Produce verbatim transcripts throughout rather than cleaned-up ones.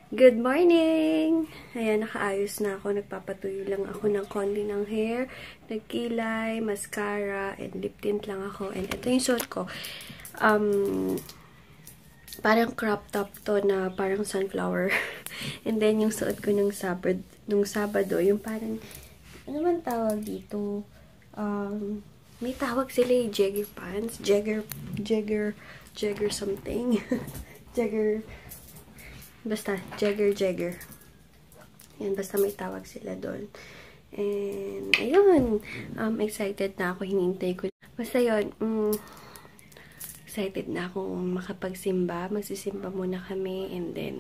Good morning! Ayan, nakaayos na ako. Nagpapatuyo lang ako ng konti ng hair, nagkilay, mascara, and lip tint lang ako. And ito yung suot ko. Um, parang crop top to na parang sunflower. And then, yung suot ko nung Sabado, nung Sabado yung parang, ano man tawag dito? Um, may tawag sila eh, Jagger pants. Jagger, Jagger, Jagger something. Jagger, basta, Jagger, Jagger. Yan, basta may tawag sila doon. And, ayun. Um, excited na ako. Hinintay ko. Basta yun, um, excited na akong makapagsimba. Magsisimba muna kami. And then,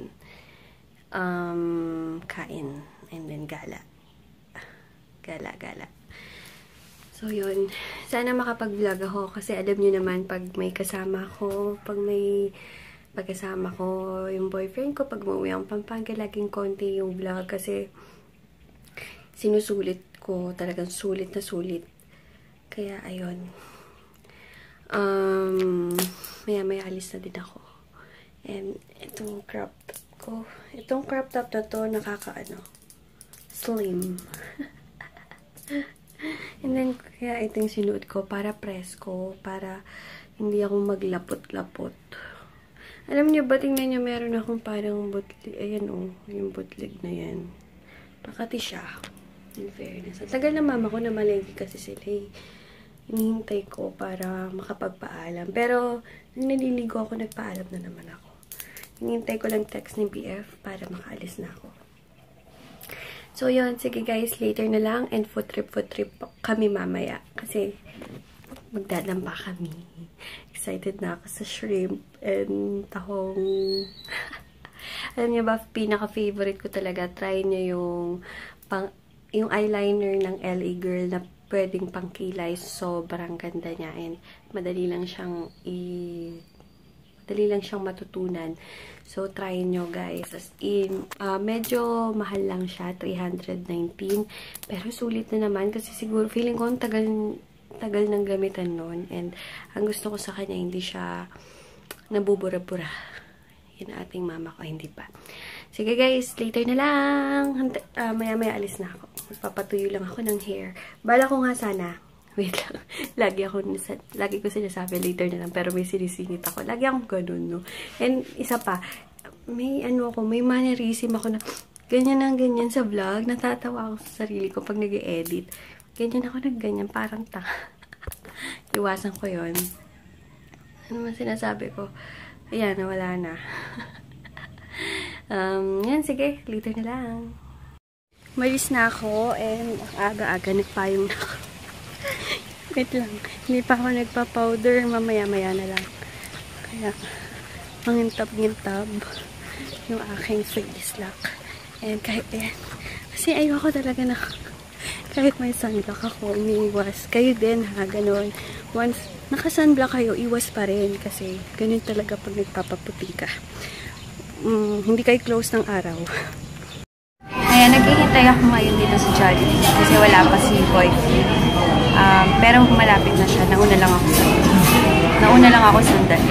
um, kain. And then, gala. Gala, gala. So, yun. Sana makapag-vlog ako. Kasi alam nyo naman, pag may kasama ko, pag may pagkasama ko yung boyfriend ko, pag umuwi ang Pampanga, laging konti yung vlog kasi sinusulit ko, talagang sulit na sulit. Kaya, ayun. Um, maya-maya alis na din ako. And, itong crop top ko, itong crop top na to, nakaka-ano, slim. And then, kaya itong sinuot ko, para presko, para hindi ako maglapot-lapot. Alam niyo ba, tingnan niyo, meron akong parang bootleg. Ayan o, oh, yung bootleg na yan. Makati siya. In fairness. At tagal na mama ko na malengke kasi sila eh. Hinihintay ko para makapagpaalam. Pero, nung naliligo ako, nagpaalam na naman ako. Hinihintay ko lang text ni B F para makaalis na ako. So, yun. Sige guys, later na lang. And food trip, food trip kami mamaya. Kasi, magdadamba kami. Excited na ako sa shrimp and tahong. Alam niyo ba, pinaka-favorite ko talaga. Try niyo yung, pang, yung eyeliner ng L A Girl na pwedeng pangkilay. Sobrang ganda niya. And madali lang siyang i... Madali lang siyang matutunan. So, try nyo guys. As in, uh, medyo mahal lang siya. three hundred nineteen. Pero sulit na naman. Kasi siguro, feeling ko ang tagal... tagal ng gamitan nun. And, ang gusto ko sa kanya, hindi siya nabubura-bura. Yun ating mama ko, hindi pa. Sige guys, later na lang. Uh, Maya-maya alis na ako. Magpapatuyo lang ako ng hair. Bala ko nga sana. Wait lang. Lagi ako, lagi ko sinasabi later na lang. Pero may sinisingit ako. Lagi akong ganun, no? And, isa pa, may ano ako, may mannerism ako na ganyan ang ganyan sa vlog. Natatawa ako sa sarili ko pag nag-e-edit. Ganyan ako nag-ganyan, parang tanga. Iwasan ko yon. Ano man sinasabi ko? Ayan, nawala na. um, yan, sige. Later na lang. Malis na ako and aga-aga nagpayong na ako. Wait lang. Hindi pa ako nagpa-powder. Mamaya-maya na lang. Kaya, mangintab-ngintab yung aking face lock. And kahit yan. Kasi ayoko talaga na kahit may sunblock ako, umiiwas. Kayo din ha, ganun. Once naka-sunblock kayo, iwas pa rin. Kasi ganun talaga pag nagpapaputi ka. Mm, hindi kayo close ng araw. Ayan, naghihintay ako ngayon dito sa Jollibee. Kasi wala pa si boyfriend. Um, pero malapit na siya. Nauna lang ako sandali. Nauna lang ako sandali.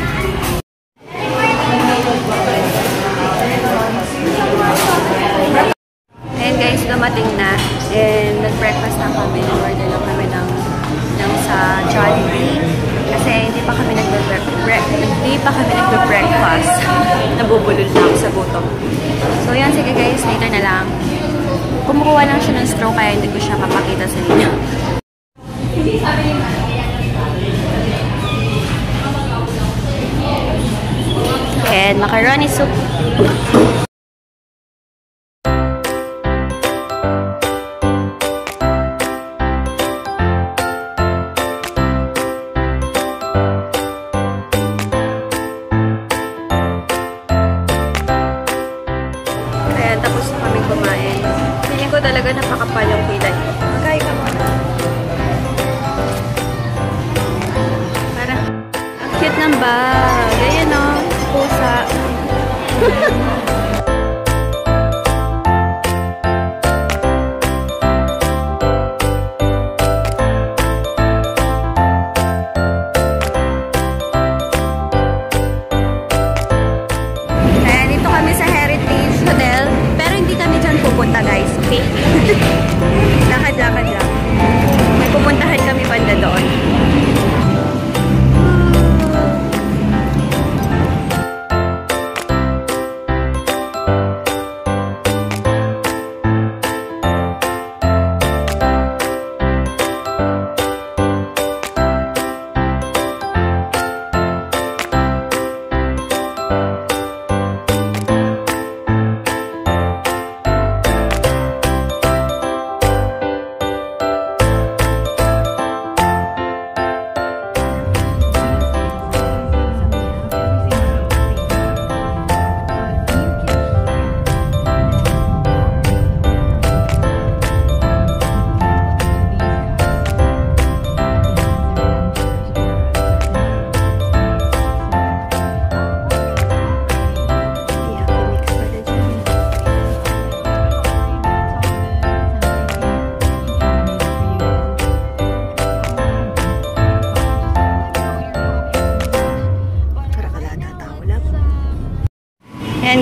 Ayan guys, dumating na. And nag-breakfast lang kami. Nag-order lang kami ng, ng sa Jollibee. Kasi hindi pa kami nag-breakfast. Hindi pa kami nag-breakfast. Nabubulol na ako sa gutom. So yan, sige guys. Later na lang. Kumukuha lang siya ng straw kaya hindi ko siya papakita sa inyo. And macaroni soup. Talaga napakapal yung kilay. Magkaya ka mo. Parang, ang cute ng bag. Ayan o, pusa. Ayan, dito kami sa Heritage Hotel.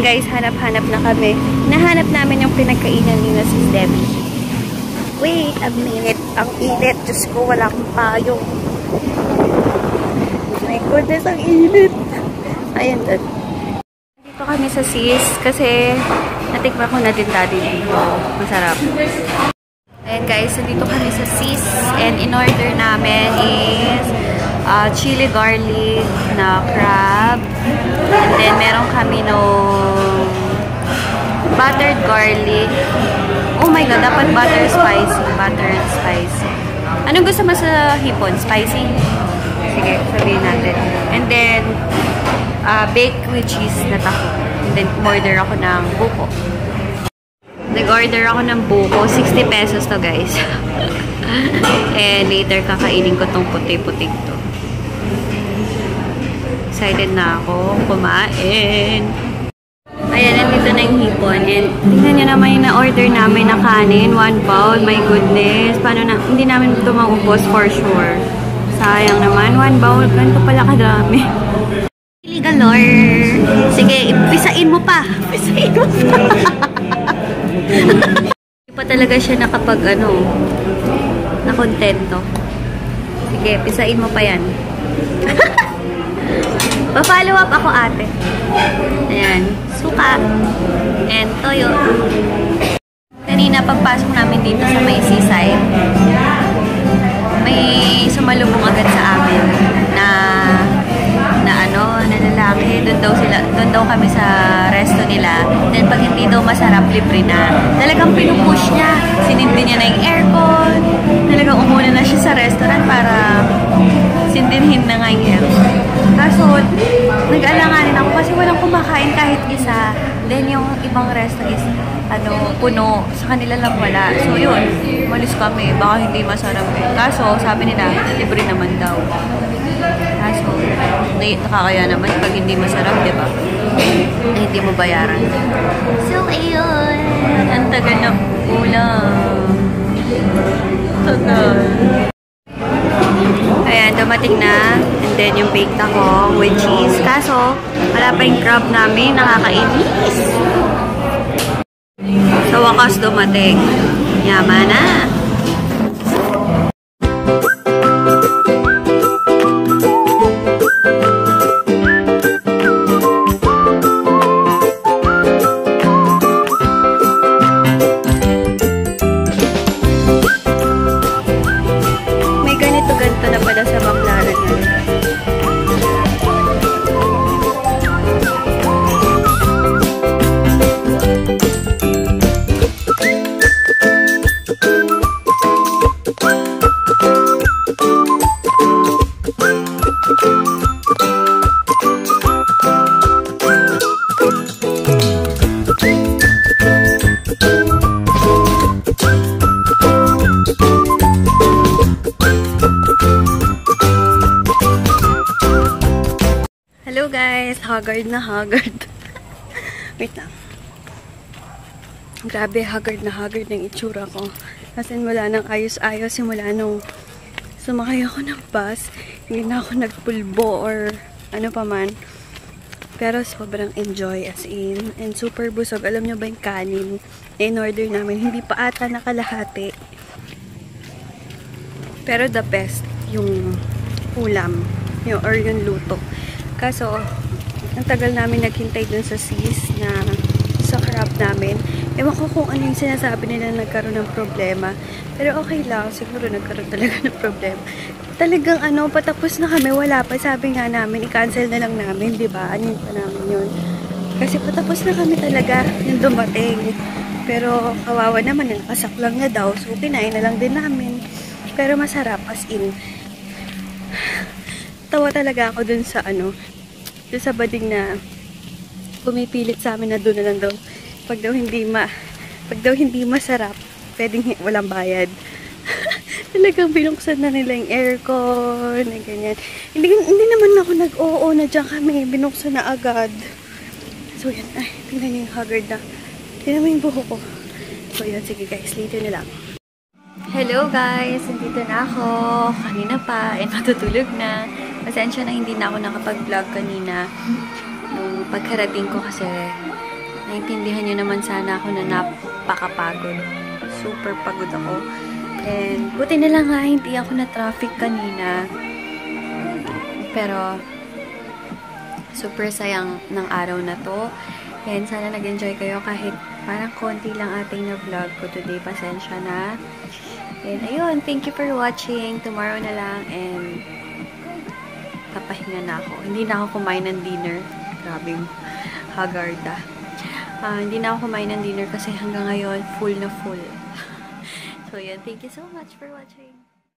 guys, hanap-hanap na kami. Nahanap namin yung pinagkainan ni na si Debbie. Wait a minute. Ang init. Diyos ko, wala akong payong. My goodness, ang init. Ayan doon. Dito kami sa Sis kasi natikman ko na din dati dito. Masarap. Ayan guys, so dito kami sa Sis and in-order namin is uh, chili garlic na crab. And then meron kami nung buttered garlic. Oh my god, dapat butter spicy. Buttered spicy. Anong gusto mo sa hipon? Spicy? Sige, sabihin natin. And then, uh, baked with cheese na taho. And then, order ako ng buko. Nag-order ako ng buko. sixty pesos to, guys. And later, kakainin ko tong puti-puti to. Excited na ako kumain. Ayan, nandito na yung hipon. And tingnan nyo naman yung na-order namin na kanin. One bowl. My goodness. Paano na? Hindi namin ito maubos for sure. Sayang naman. One bowl. Ganito pala kadami. Chili galore. Sige, pisain mo pa. Pisain mo pa. Hindi pa talaga siya nakapag ano, nakontento. Sige, pisain mo pa yan. Pa-follow up ako, ate. Ayan. Suka. And toyo. Kanina, pagpasok namin dito sa may seaside, may sumalubong agad sa amin na na ano, na lalaki. Doon daw sila, doon daw kami sa resto nila. Then pag hindi daw masarap, libre na. Talagang pinupush niya. Sinindi niya na yung aircon. Talagang umuna na siya sa restaurant para sindinhin na nga yung aircon. Kaso, nag-alanganin ako kasi walang kumakain kahit isa. Then yung ibang resto is ano, puno. Sa kanila lang wala. So yun, malis kami. Baka hindi masarap eh. Kaso, sabi nila, libre naman daw. Kaso, nakakaya naman pag hindi masarap, di ba? Eh, hindi mo bayaran. So, ayun. Ang tagal ng ulam. Tagal. Ayan, dumating na. And then, yung baked ako with cheese. Kaso, wala pa yung crab namin. Nakakainis. Sa wakas dumating. Yaman na. Hello guys, haggard na haggard. Wait lang. Grabe, haggard na haggard ng itsura ko. Kasi wala nang ayos-ayos simula nung sumakay ako ng bus. Hindi na ako nagpulbo or ano pa man. Pero sobrang enjoy as in. And super busog. Alam nyo ba yung kanin na in-order namin? Hindi pa ata nakalahati. Pero the best, yung ulam. Yung, or yung luto. Kaso, ang tagal namin naghintay dun sa sis na sa crab namin. Ewan ko kung ano yung sinasabi nila na nagkaroon ng problema. Pero okay lang. Siguro nagkaroon talaga ng problema. Talagang ano, patapos na kami. Wala pa. Sabi nga namin, i-cancel na lang namin. Diba? Anin pa namin yun. Kasi patapos na kami talaga yung dumating. Pero kawawa naman, nakasaklang na daw. So, kinain na lang din namin. Pero masarap as in. Tawa talaga ako dun sa ano, dun sa bading na pumipilit sa amin na doon na lang daw. Pag daw hindi ma, pag daw hindi masarap, pwedeng walang bayad. Talagang binuksan na nila yung aircon, na ganyan. Hindi, hindi naman ako nag-oo na dyan kami. Binuksan na agad. So yan, ay, tingnan niyo yung haggard na. Tingnan mo yung buho ko. So yan, sige guys, later na lang. Hello guys! Nandito na ako. Kanina pa. And matutulog na. Pasensya na hindi na ako nakapag-vlog kanina. Nung pagkarating ko kasi naintindihan nyo naman sana ako na napakapagod. Super pagod ako. And, buti na lang nga, hindi ako na traffic kanina. Pero, super sayang ng araw na to. And, sana nag-enjoy kayo kahit parang konti lang ating na vlog ko today. Pasensya na. And, ayun, thank you for watching. Tomorrow na lang. And, papahinga na ako. Hindi na ako kumain ng dinner. Grabing hagarda. Uh, hindi na ako kumain ng dinner kasi hanggang ngayon, full na full. So, yun. Thank you so much for watching.